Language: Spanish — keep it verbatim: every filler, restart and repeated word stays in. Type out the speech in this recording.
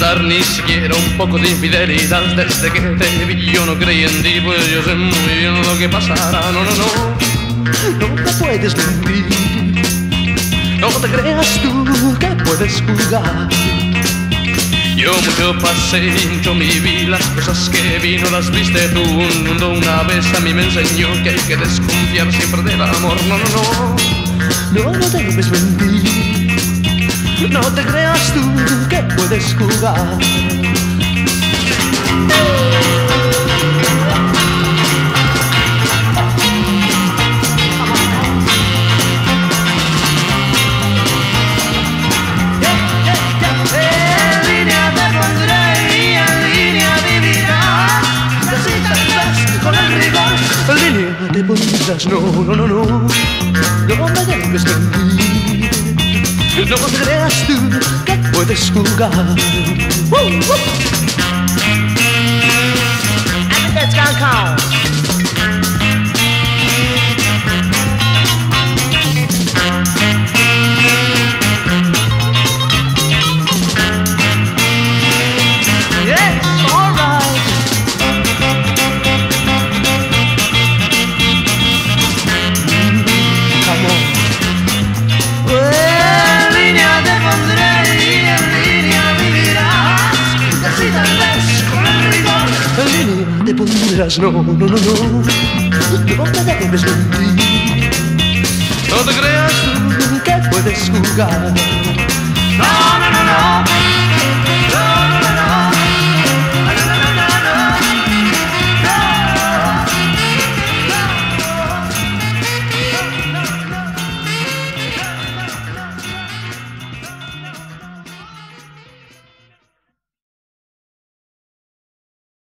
confesar ni siquiera un poco de infidelidad. Desde que te vi yo no creí en ti, pues yo sé muy bien lo que pasará. No, no, no, no te puedes mentir. No te creas tú que puedes jugar. Yo mucho pasé y mucho viví. Las cosas que vi no las viste tú. Un mundo una vez a mí me enseñó que hay que desconfiar siempre del amor. No, no, no, no, no debes mentir. No te creas tú que puedes jugar. Te pondrás, no, no, no, no, no me debes mentir. No te creas tú que puedes jugar. Woo, woo. I think that's gonna call. Te pondrás, no, no, no, no, no te debes mentir. No te creas tú que puedes jugar. No, no, no, no.